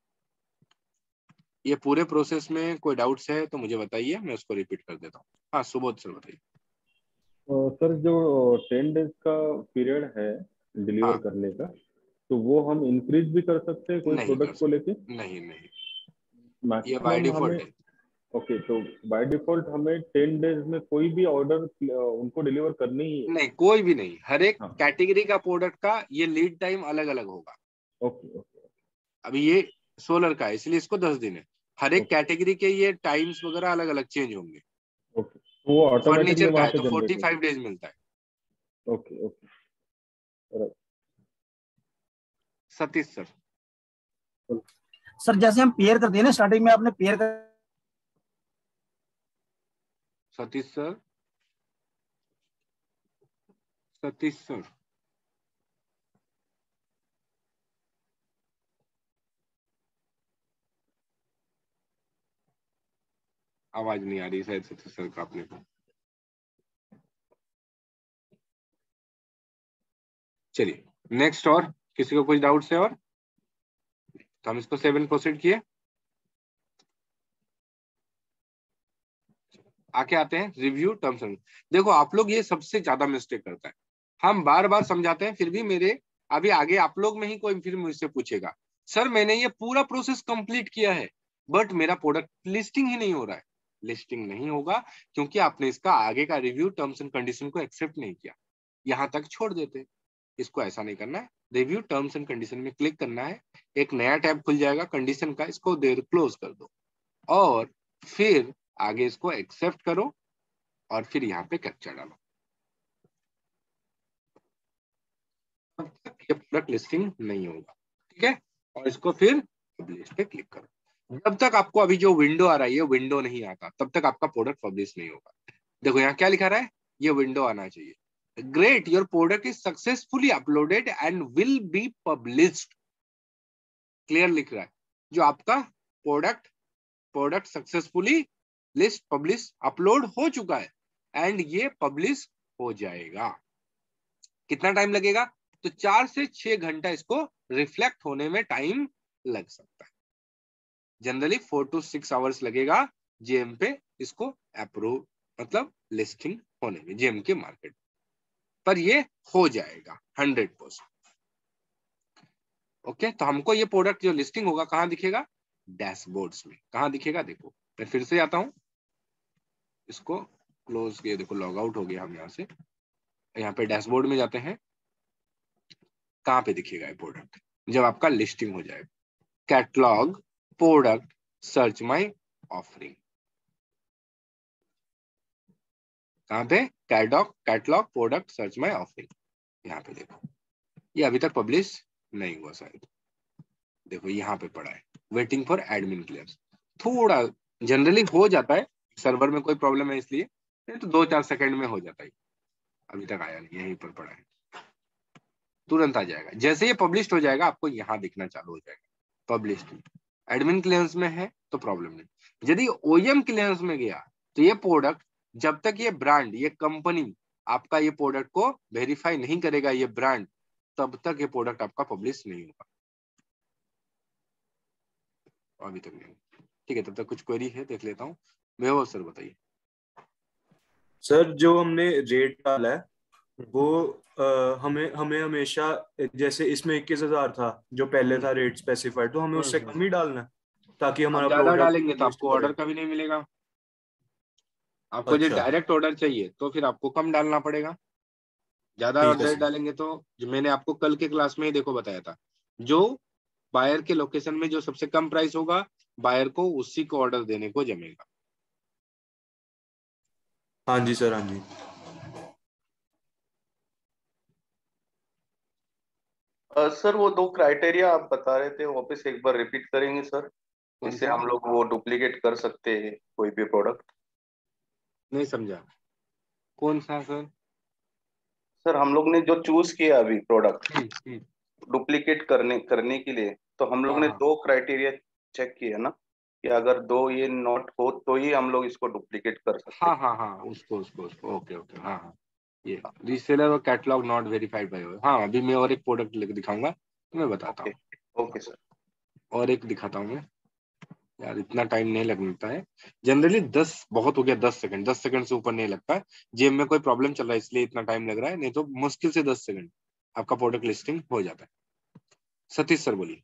ये पूरे प्रोसेस में कोई डाउट्स है तो मुझे बताइए, मैं उसको रिपीट कर देता हूँ। हाँ सुबोध सर बताइए। सर जो टेन डेज का पीरियड है डिलीवर हाँ, करने का, तो वो हम इंक्रीज भी कर सकते हैं कोई नहीं कर प्रोडक्ट को लेके? सकते, नहीं नहीं, ये बाय मैक्सिमम डिफॉल्ट हमें, है। ओके, तो बाय डिफॉल्ट हमें टेन डेज में कोई भी ऑर्डर उनको डिलीवर करनी ही है? नहीं, कोई भी नहीं, हर एक हाँ, कैटेगरी का प्रोडक्ट का ये लीड टाइम अलग अलग होगा। ओके ओके अभी ये सोलर का है इसलिए इसको दस दिन है, हर एक ओके कैटेगरी के ये टाइम्स वगैरह अलग अलग चेंज होंगे। ओके, तो वो ऑटोमेटिकली फर्नीचर का वहां है पे तो फोर्टी जनरेट फाइव होगा? डेज मिलता है। Okay okay, right. Satish sir. Sir जैसे हम पेयर करते हैं ना, स्टार्टिंग में आपने पेयर कर... सतीश सर, सतीश सर, आवाज नहीं आ रही शायद सतीश सर का अपने को। चलिए नेक्स्ट, और किसी को कुछ डाउट्स है? और तो हम इसको सेवन प्रोसीड किए, आके आते हैं रिव्यू टर्म्स एंड। देखो आप लोग ये सबसे ज्यादा मिस्टेक करता है, हम बार बार समझाते हैं फिर भी मेरे अभी आगे आप लोग में ही कोई फिर मुझसे पूछेगा, सर मैंने ये पूरा प्रोसेस कंप्लीट किया है बट मेरा प्रोडक्ट लिस्टिंग ही नहीं हो रहा है। लिस्टिंग नहीं होगा क्योंकि आपने इसका आगे का रिव्यू टर्म्स एंड कंडीशन को एक्सेप्ट नहीं किया, यहां तक छोड़ देते। इसको ऐसा नहीं करना है, रिव्यू टर्म्स एंड कंडीशन में क्लिक करना है, एक नया टैब खुल जाएगा कंडीशन का, इसको देर क्लोज कर दो और फिर आगे इसको एक्सेप्ट करो और फिर यहाँ पे कैप्चा डालो, तब तक ये प्रोडक्ट लिस्टिंग नहीं होगा। ठीक है, और इसको फिर पब्लिश पे क्लिक करो। जब तक आपको अभी जो विंडो आ रहा है ये विंडो नहीं आता तब तक आपका प्रोडक्ट पब्लिश नहीं होगा। देखो यहाँ क्या लिखा रहा है, ये विंडो आना चाहिए। Great, your product is successfully uploaded and will be published. Clear लिख रहा है, जो आपका product product successfully list publish upload हो चुका है एंड ये पब्लिश हो जाएगा। कितना टाइम लगेगा? तो चार से छह घंटा इसको रिफ्लेक्ट होने में टाइम लग सकता है। Generally four to six hours लगेगा जेएम पे इसको अप्रूव मतलब लिस्टिंग होने में जेएम के मार्केट, पर ये हो जाएगा हंड्रेड परसेंट। ओके, तो हमको ये प्रोडक्ट जो लिस्टिंग होगा कहाँ दिखेगा? डैशबोर्ड्स में। कहाँ दिखेगा? देखो मैं फिर से आता हूँ, इसको क्लोज किए, देखो लॉग आउट हो गया हम यहाँ से। यहाँ पे डैशबोर्ड में जाते हैं, कहाँ पे दिखेगा ये प्रोडक्ट जब आपका लिस्टिंग हो जाएगा? Catalogue product search my offering. कहाँ पे? Catalogue catalogue product search my offering. यहाँ पे देखो, ये अभी तक पब्लिश नहीं हुआ शायद। देखो यहाँ पे पड़ा है वेटिंग फॉर एडमिन क्लियर्स। थोड़ा जनरली हो जाता है, सर्वर में कोई प्रॉब्लम है इसलिए, नहीं तो दो चार सेकंड में हो जाता है। अभी तक आया नहीं, यहीं पर पड़ा है, तुरंत आ जाएगा। जैसे ये पब्लिश हो जाएगा आपको यहाँ दिखना चालू हो जाएगा पब्लिश्ड। एडमिन क्लियरेंस में है तो प्रॉब्लम नहीं। यदि ओईएम क्लियरेंस में गया तो ये प्रोडक्ट, जब तक ये ब्रांड ये कंपनी आपका ये प्रोडक्ट को वेरीफाई नहीं करेगा ये ब्रांड, तब तक ये प्रोडक्ट आपका पब्लिश नहीं होगा। अभी तक नहीं। ठीक है, तब तक कुछ क्वेरी है देख लेता हूँ। वैभव सर बताइए। सर जो हमने रेट डाला है वो आ, हमें हमें हमेशा, जैसे इसमें इक्कीस हजार था जो पहले था रेट स्पेसिफाइड, तो हमें उससे कम ही डालना है ताकि आप हमारा ज्यादा डालेंगे प्रोडक्ट तो लिस्ट आपको करे। ऑर्डर कभी नहीं मिलेगा। आपको जो अच्छा, डायरेक्ट ऑर्डर चाहिए तो फिर आपको कम डालना पड़ेगा। ज्यादा ठीक है ऑर्डर सर। डालेंगे तो, जो मैंने आपको कल के क्लास में ही देखो बताया था, जो बायर के लोकेशन में जो सबसे कम प्राइस होगा बायर को उसी को ऑर्डर देने को जमेगा। हाँ जी सर, हाँ जी। अ, सर वो दो क्राइटेरिया आप बता रहे थे वापस एक बार रिपीट करेंगे सर, कौन जिससे सा? हम लोग वो डुप्लीकेट कर सकते हैं कोई भी प्रोडक्ट। नहीं समझा, कौन सा सर? सर हम लोग ने जो चूज किया अभी प्रोडक्ट हम्म हम्म, डुप्लीकेट करने करने के लिए, तो हम लोग हाँ ने हाँ दो क्राइटेरिया चेक किया ना, कि अगर दो ये नॉट हो तो ही हम लोग इसको डुप्लीकेट कर सकते हाँ हाँ हाँ, उसको उसको उसको ओके ओके, हाँ हाँ। ये रीसेलर और कैटलॉग नॉट वेरीफाइड बाय। हाँ, अभी मैं और एक प्रोडक्ट लेकर दिखाऊंगा तो मैं हैं। बताता ओके हूँ। Okay sir. और एक दिखाता हूँ मैं, यार इतना टाइम नहीं लगता है। जनरली दस बहुत हो गया, दस सेकंड दस सेकंड से ऊपर नहीं लगता है। जेब में कोई प्रॉब्लम चल रहा है इसलिए इतना टाइम लग रहा है, नहीं तो मुश्किल से दस सेकंड आपका प्रोडक्ट लिस्टिंग हो जाता है। सतीश सर बोलिए।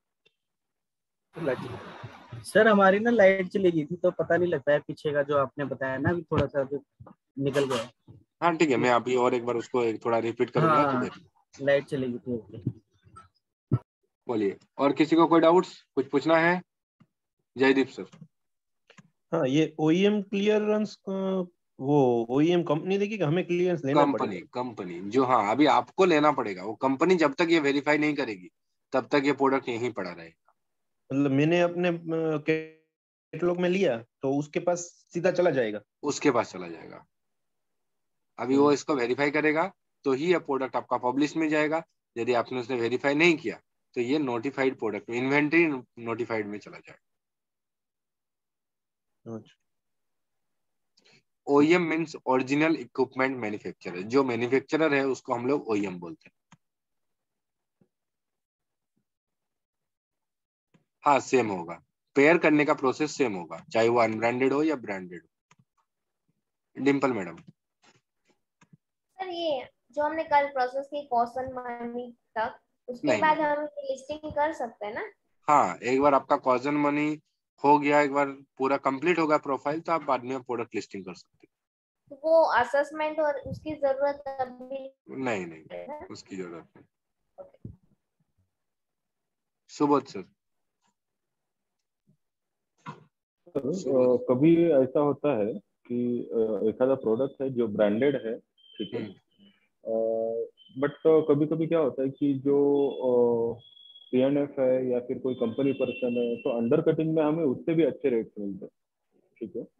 सर हमारी ना लाइट चली गई थी तो पता नहीं लगता है पीछे का जो आपने बताया ना, अभी थोड़ा सा जो निकल गया है। हाँ ठीक है, मैं अभी और एक बार उसको एक थोड़ा रिपीट करूंगा तो हाँ, देख। लाइट चली गई थी। ओके। बोलिए, और किसी को कोई डाउट्स कुछ पूछना है? जयदीप सर। हाँ, ये ओईएम क्लियरेंस वो ओईएम कंपनी देगी कि हमें क्लियरेंस लेना कंपनी पड़ेगा? कंपनी जो, हाँ अभी आपको लेना पड़ेगा। वो कंपनी जब तक ये वेरीफाई नहीं करेगी तब तक ये प्रोडक्ट यहीं पड़ा रहेगा। मतलब मैंने अपने कैटलॉग में लिया तो उसके पास सीधा चला जाएगा? उसके पास चला जाएगा। अभी वो हम्म, इसको वेरीफाई करेगा तो ही ये प्रोडक्ट आपका पब्लिश में जाएगा। यदि आपने उसने वेरीफाई नहीं किया तो ये नोटिफाइड प्रोडक्ट में, इन्वेंटरी नोटिफाइड में चला जाएगा। अच्छा। OEM means original equipment manufacturer. जो मैन्युफैक्चरर है उसको हम लोग ओईएम बोलते हैं। हाँ सेम होगा, पेयर करने का प्रोसेस सेम होगा, चाहे वो अनब्रांडेड हो या ब्रांडेड हो। डिम्पल मैडम। सर ये जो हमने कल प्रोसेस की कॉस्ट मनी तक, उसके नहीं बाद नहीं, हम लिस्टिंग कर सकते हैं ना? हाँ एक बार आपका कॉजन मनी हो गया, एक बार पूरा कंप्लीट होगा प्रोफाइल, तो आप बाद में प्रोडक्ट लिस्टिंग कर सकते तो वो असेसमेंट और उसकी जरूरत अभी हैं। नहीं नहीं, है ना? उसकी जरूरत नहीं। सुबोध सर। सर, सुबोध। अ, कभी ऐसा होता है कि अ, एक आधा प्रोडक्ट है जो ब्रांडेड है, ठीक है, हम्म बट कभी कभी क्या होता है कि जो सी एन एफ है या फिर कोई कंपनी पर्सन है, तो अंडर कटिंग में हमें उससे भी अच्छे रेट्स मिलते हैं। ठीक है,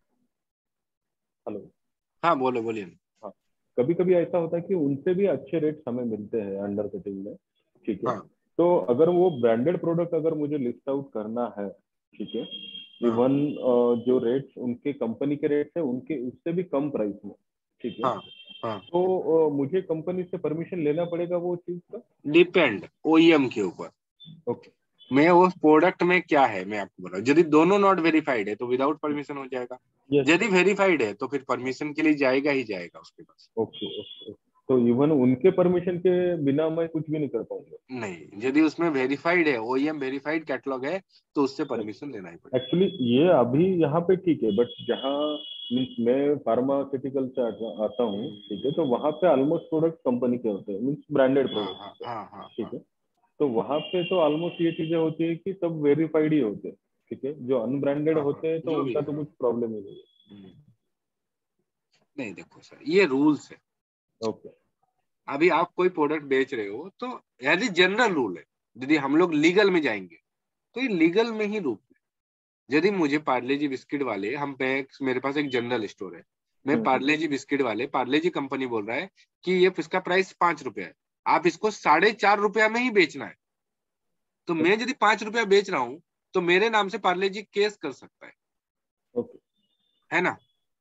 हेलो। हाँ बोलो, बोलिए। हाँ, कभी कभी ऐसा होता है कि उनसे भी अच्छे रेट्स हमें मिलते हैं अंडर कटिंग में। ठीक है, हाँ तो अगर वो ब्रांडेड प्रोडक्ट अगर मुझे लिस्ट आउट करना है, ठीक है, हाँ इवन जो रेट्स उनके कंपनी के रेट्स है उनके उससे भी कम प्राइस में, ठीक है, हाँ हाँ, तो अ, मुझे कंपनी से परमिशन लेना पड़ेगा वो चीज का। डिपेंड ओईएम के ऊपर। ओके, मैं वो प्रोडक्ट में क्या है मैं आपको बोल रहा हूँ। यदि दोनों नॉट वेरीफाइड है तो विदाउट परमिशन हो जाएगा, यस, यदि वेरीफाइड है तो फिर परमिशन के लिए जाएगा ही जाएगा उसके पास। ओके ओके, तो इवन उनके परमिशन के बिना मैं कुछ भी नहीं कर पाऊंगा। नहीं, यदि उसमें वेरीफाइड है, ओईएम वेरीफाइड कैटलॉग है, तो उससे परमिशन लेना ही पड़ेगा। एक्चुअली ये अभी यहाँ पे ठीक है, बट जहाँ मीन्स मैं फार्मास्यूटिकल से आता आता हूँ, ठीक है, तो वहाँ पे ऑलमोस्ट प्रोडक्ट कंपनी के होते हैं, मीन्स ब्रांडेड हाँ प्रोडक्ट हाँ होते हैं। हाँ हाँ ठीक हाँ, है, तो वहाँ पे तो ऑलमोस्ट ये चीजें होती है कि सब वेरीफाइड ही होते हैं। ठीक है, जो अनब्रांडेड हाँ, हाँ, होते हैं तो जो भी उनका है। तो कुछ प्रॉब्लम ही नहीं है। हम्म। नहीं देखो सर, ये रूल्स है। ओके, अभी आप कोई प्रोडक्ट बेच रहे हो तो एज ए जनरल रूल है। यदि हम लोग लीगल में जाएंगे तो ये लीगल में ही रूप है। यदि मुझे पार्ले जी बिस्किट वाले, हम पे मेरे पास एक जनरल स्टोर है, मैं हम्म, पार्ले जी बिस्किट वाले, पार्ले जी कंपनी बोल रहा है कि ये इसका प्राइस पांच रुपया है, आप इसको साढ़े चार रुपया में ही बेचना है, तो मैं यदि पांच रुपया बेच रहा हूँ तो मेरे नाम से पार्ले जी केस कर सकता है, ओके, है ना।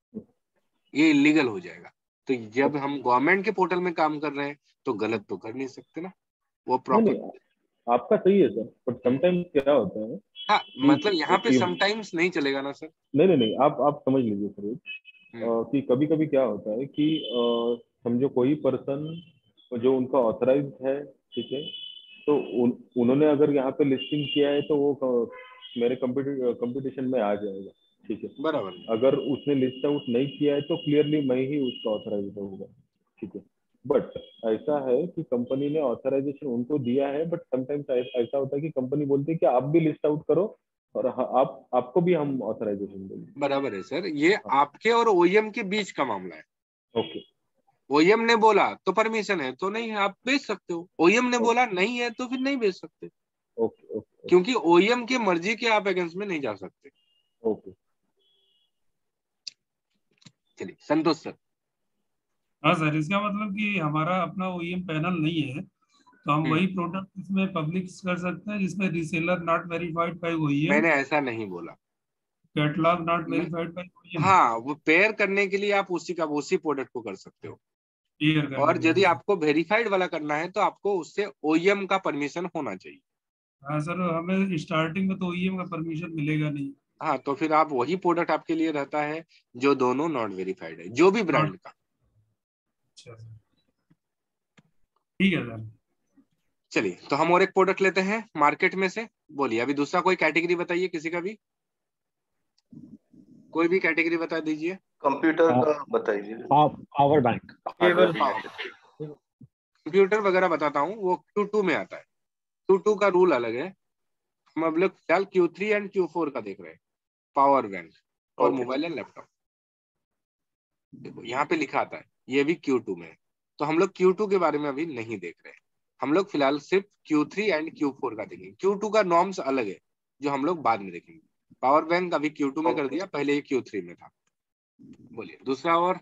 ये इलीगल हो जाएगा। तो जब हम गवर्नमेंट के पोर्टल में काम कर रहे हैं तो गलत तो कर नहीं सकते ना, वो नहीं प्रॉपर। नहीं, आपका सही है सर, बट समटाइम्स क्या होता है हाँ, कि मतलब यहाँ पे कि- समटाइम्स नहीं चलेगा ना सर। नहीं नहीं नहीं, आप आप समझ लीजिए सर, एक, हम्म, अ, कि कभी कभी क्या होता है कि अ, समझो कोई पर्सन जो उनका ऑथराइज है, ठीक है, तो उन, उन्होंने अगर यहाँ पे लिस्टिंग किया है तो वो क- मेरे कंपटीशन में आ जाएगा। ठीक है, बराबर। अगर उसने लिस्ट आउट नहीं किया है तो क्लियरली मैं ही उसका ऑथराइज होगा। ठीक है, बट ऐसा है कि कंपनी ने ऑथराइजेशन उनको दिया है, बट समटाइम्स ऐसा होता है कि कंपनी बोलती है कि आप भी लिस्ट आउट करो और हाँ, आप आपको भी हम ऑथराइजेशन देंगे। बराबर है सर, ये हाँ, आपके और ओईएम के बीच का मामला है। ओके ओईएम ने बोला तो परमिशन है तो नहीं, आप बेच सकते हो। ओईएम ने ओके बोला नहीं है तो फिर नहीं बेच सकते, ओके ओके क्योंकि ओईएम की मर्जी के आप अगेंस्ट में नहीं जा सकते। ओके। चलिए संतोष सर। हाँ सर, इसका मतलब कि हमारा अपना ओईएम पैनल नहीं है तो हम हम्म, वही प्रोडक्ट इसमें पब्लिश कर सकते हैं जिसमें reseller not verified by OEM, मैंने ऐसा नहीं बोला। कैटलॉग नॉट मैं, वेरीफाइड बाय ओईएम। हाँ, वो पेयर करने के लिए आप उसी का उसी प्रोडक्ट को कर सकते हो। क्लियर करने और के यदि लिए। आपको वेरीफाइड वाला करना है तो आपको उससे ओईएम का परमिशन होना चाहिए। हाँ सर, हमें स्टार्टिंग में तो ओईएम का परमिशन मिलेगा नहीं। हाँ, तो फिर आप वही प्रोडक्ट आपके लिए रहता है जो दोनों नॉट वेरीफाइड है, जो भी ब्रांड का। अच्छा सर, ठीक है सर। चलिए, तो हम और एक प्रोडक्ट लेते हैं मार्केट में से। बोलिए, अभी दूसरा कोई कैटेगरी बताइए, किसी का भी, कोई भी कैटेगरी बता दीजिए। कंप्यूटर का बताइए। Power bank. केबल, कंप्यूटर वगैरह बताता हूँ, वो क्यू टू में आता है। क्यू टू का रूल अलग है। हम अब लोग फिलहाल Q three and Q four का देख रहे हैं। पावर बैंक और ओके, मोबाइल एंड लैपटॉप, देखो यहाँ पे लिखा आता है, ये भी क्यू टू में है। तो हम लोग क्यू टू के बारे में अभी नहीं देख रहे हैं, हम लोग फिलहाल सिर्फ Q three and Q four का देखेंगे। क्यू टू का नॉर्म्स अलग है जो हम लोग बाद में देखेंगे। पावर बैंक अभी क्यू टू में कर ओके। दिया, पहले ये क्यू थ्री में था। बोलिए दूसरा। और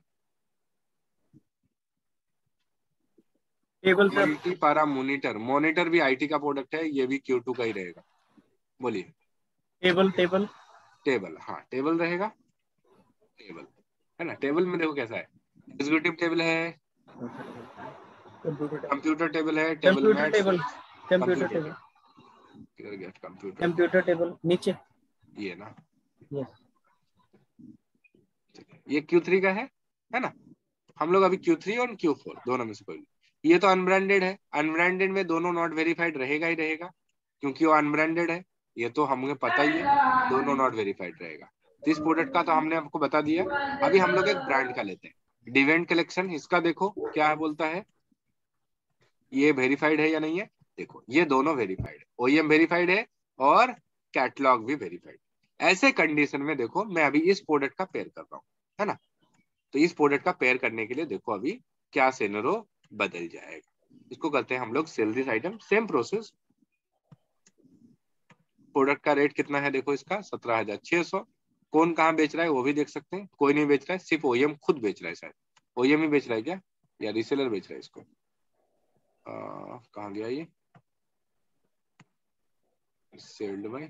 cable sir, multi para monitor, monitor भी आईटी का प्रोडक्ट है, ये भी क्यू टू का ही रहेगा। बोलिए। टेबल टेबल टेबल, हाँ टेबल रहेगा। टेबल है ना, टेबल में देखो कैसा है, एग्जीक्यूटिव टेबल है, कंप्यूटर टेबल, कंप्यूटर टेबल है, टेबल कंप्यूटर मैट्स है, table, computer computer table, table, computer computer table नीचे। ये ना, यस, ये क्यू थ्री का है है ना। हम लोग अभी क्यू थ्री और क्यू फोर दोनों में से कोई, ये तो अनब्रांडेड है। अनब्रांडेड में दोनों नॉट वेरीफाइड रहेगा ही रहेगा, क्योंकि वो अनब्रांडेड है, ये तो हमें पता ही है, दोनों नॉट वेरीफाइड रहेगा। तो इस प्रोडक्ट का तो हमने आपको बता दिया। अभी हम लोग एक ब्रांड का लेते हैं, डिवेंट कलेक्शन। इसका देखो क्या बोलता है, ये वेरीफाइड है या नहीं है। देखो ये दोनों वेरीफाइड है, ओईएम वेरीफाइड है और कैटलॉग भी वेरीफाइड। ऐसे कंडीशन में देखो मैं अभी इस प्रोडक्ट का पेयर कर रहा हूँ, है ना। तो इस प्रोडक्ट का पेयर करने के लिए देखो अभी क्या सेनरो बदल जाएगा। इसको करते हैं हम लोग sell this item, same process. Product का रेट कितना है, देखो इसका सत्रह हजार छह सौ। कौन कहाँ बेच रहा है वो भी देख सकते हैं, कोई नहीं बेच रहा है, सिर्फ ओईएम खुद बेच रहा है। शायद ओईएम ही बेच रहा है क्या, या रीसेलर बेच रहा है इसको? कहाँ गया ये, सेल्ड बाय,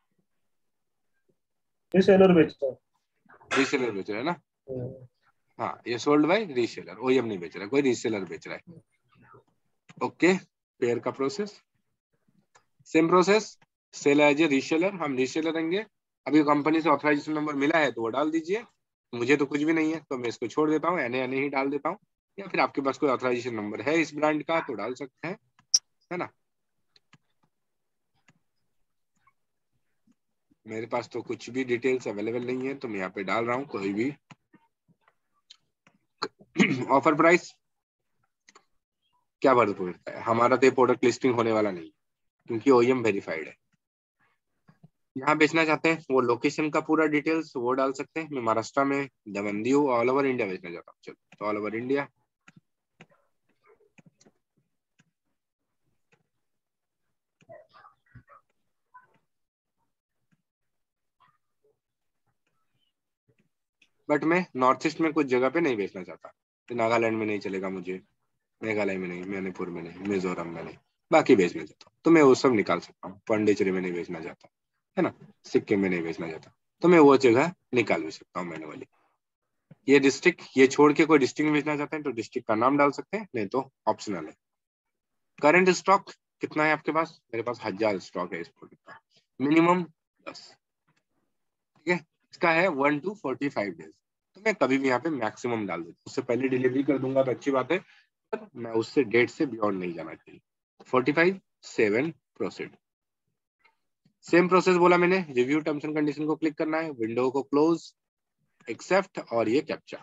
रीसेलर बेच रहा है, रीसेलर बेच रहा है ना। हाँ, ये सोल्ड बाय रीसेलर, ओईएम नहीं बेच रहा है, कोई रीसेलर बेच रहा है। ओके, पेयर का process same process, sell as a reseller, हम रीसेलर रहेंगे। अभी कंपनी से ऑथराइजेशन नंबर मिला है तो वो डाल दीजिए, मुझे तो कुछ भी नहीं है तो मैं इसको छोड़ देता हूँ, एने एने ही डाल देता हूँ, या फिर आपके पास कोई ऑथराइजेशन नंबर है इस ब्रांड का तो डाल सकते हैं, है ना। मेरे पास तो कुछ भी डिटेल्स अवेलेबल नहीं है तो मैं यहाँ पे डाल रहा हूँ कोई भी। ऑफर प्राइस क्या फर्क पड़ता है, हमारा तो प्रोडक्ट लिस्टिंग होने वाला नहीं क्योंकि ओईएम वेरीफाइड है। यहाँ बेचना चाहते हैं वो लोकेशन का पूरा डिटेल्स वो डाल सकते हैं। मैं महाराष्ट्र में दमनदीव ऑल ओवर इंडिया बेचना चाहता हूँ, चलो तो ऑल ओवर इंडिया। बट मैं नॉर्थ ईस्ट में कुछ जगह पे नहीं बेचना चाहता, तो नागालैंड में नहीं चलेगा मुझे, मेघालय में नहीं, मणिपुर में नहीं, मिजोरम में नहीं, बाकी बेचना चाहता हूँ तो मैं वो सब निकाल सकता हूँ। पांडिचेरी में नहीं बेचना चाहता, है ना, सिक्किम में नहीं बेचना चाहता तो मैं वो जगह निकाल भी सकता हूँ मैनुअली। ये डिस्ट्रिक्ट ये छोड़ के कोई डिस्ट्रिक्ट बेचना चाहते हैं तो डिस्ट्रिक्ट का नाम डाल सकते हैं, नहीं तो ऑप्शनल है। करंट स्टॉक कितना है आपके पास, मेरे पास हजार स्टॉक है इस प्रोडक्ट का, मिनिमम दस, ठीक है। इसका है one two forty five days, तो मैं कभी भी यहाँ पे मैक्सिमम डाल देता हूँ, उससे पहले डिलीवरी कर दूंगा तो अच्छी बात है, पर मैं उससे डेट से बियॉन्ड नहीं जाना चाहिए। Forty five seven proceed, same process बोला मैंने। रिव्यू टर्म्स एंड कंडीशन को क्लिक करना है, विंडो को क्लोज, एक्सेप्ट और ये कैप्चा।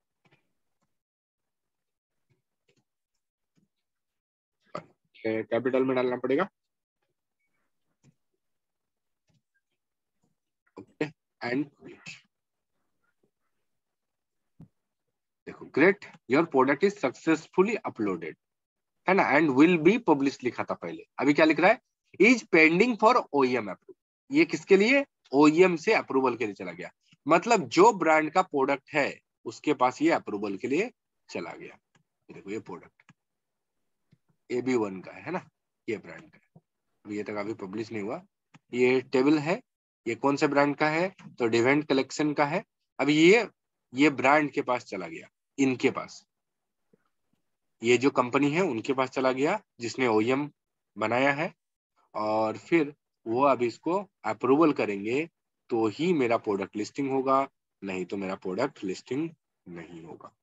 कैपिटल में डालना पड़ेगा, ओके एंड देखो great your product is successfully uploaded, है ना, एंड विल बी पब्लिश लिखा था पहले, अभी क्या लिख रहा है, is pending for OEM approval. ये किसके लिए, ओईएम से अप्रूवल के लिए चला गया, मतलब जो ब्रांड का प्रोडक्ट है उसके पास ये अप्रूवल के लिए चला गया। देखो ये प्रोडक्ट ए बी वन का है ना, ये ब्रांड का है, अभी ये तक अभी पब्लिश नहीं हुआ। ये टेबल है, ये कौन से ब्रांड का है, तो डिवेंट कलेक्शन का है। अभी ये ये ब्रांड के पास चला गया, इनके पास, ये जो कंपनी है उनके पास चला गया जिसने ओईएम बनाया है, और फिर वो अब इसको अप्रूवल करेंगे तो ही मेरा प्रोडक्ट लिस्टिंग होगा, नहीं तो मेरा प्रोडक्ट लिस्टिंग नहीं होगा।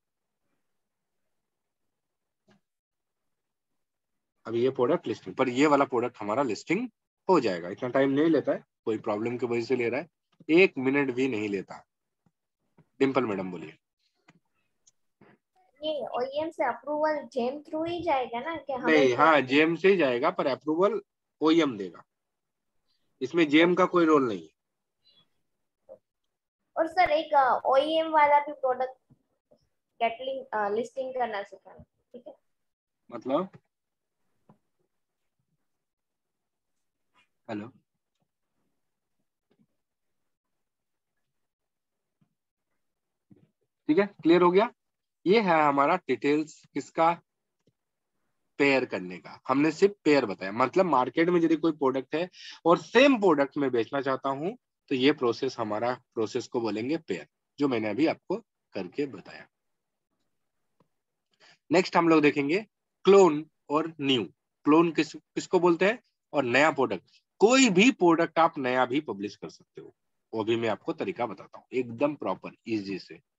अभी ये प्रोडक्ट लिस्टिंग पर, ये वाला प्रोडक्ट हमारा लिस्टिंग हो जाएगा, इतना टाइम नहीं लेता है, कोई प्रॉब्लम की वजह से ले रहा है, एक मिनट भी नहीं लेता। डिम्पल मैडम बोलिए। ये ओईएम से अप्रूवल जेम थ्रू ही जाएगा ना, कि हमें नहीं, हाँ जेम से ही जाएगा पर अप्रूवल ओईएम देगा, इसमें जेम का कोई रोल नहीं है। और सर एक ओईएम वाला भी प्रोडक्ट कैटलिंग लिस्टिंग करना सिखाना, ठीक है, मतलब हेलो ठीक है, क्लियर हो गया। ये है हमारा डिटेल्स किसका, पेयर करने का। हमने सिर्फ पेयर बताया, मतलब मार्केट में यदि कोई प्रोडक्ट है और सेम प्रोडक्ट में बेचना चाहता हूं तो ये प्रोसेस, हमारा प्रोसेस को बोलेंगे पेयर, जो मैंने अभी आपको करके बताया। नेक्स्ट हम लोग देखेंगे क्लोन और न्यू। क्लोन किस किसको बोलते हैं, और नया प्रोडक्ट, कोई भी प्रोडक्ट आप नया भी पब्लिश कर सकते हो, वो भी मैं आपको तरीका बताता हूँ एकदम प्रॉपर इजी से।